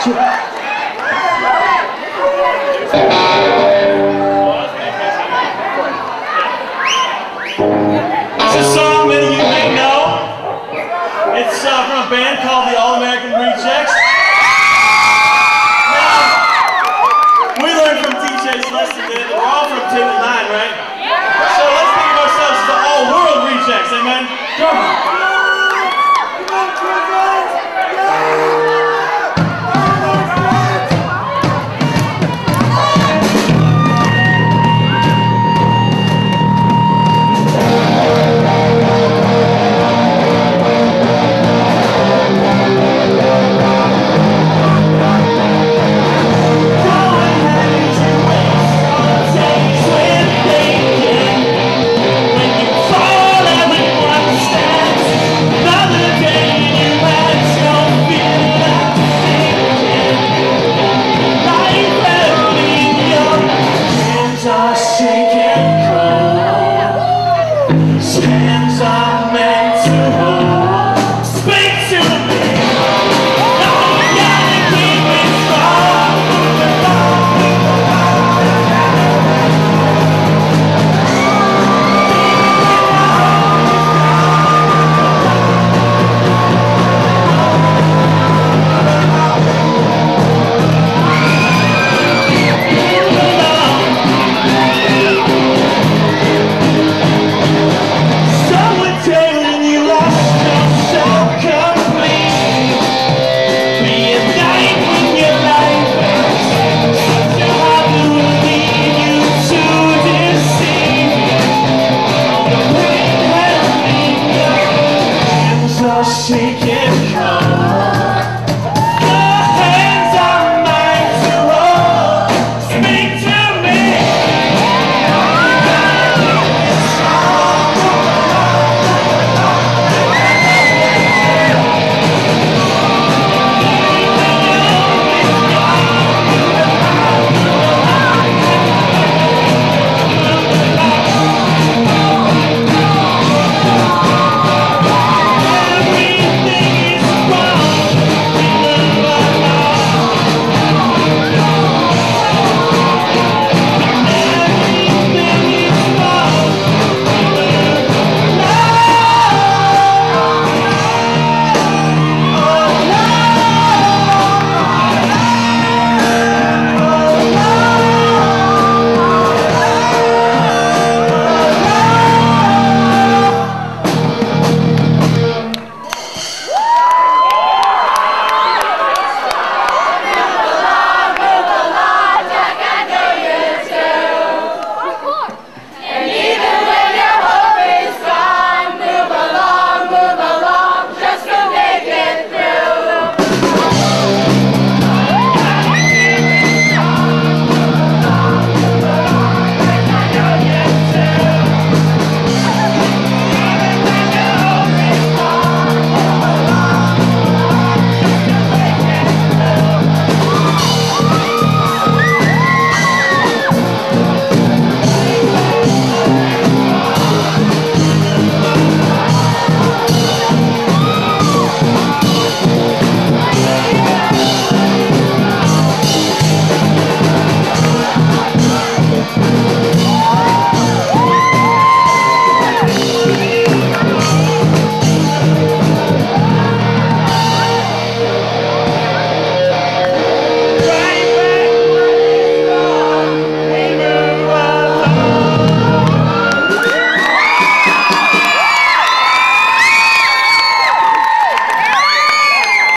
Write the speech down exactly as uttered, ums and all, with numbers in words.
It's a song many of you may know. It's uh, from a band called the All-American Rejects. Now, we learned from D J's lesson that we're all from Table nine, right? So let's think of ourselves as the All-World Rejects, amen? Come on.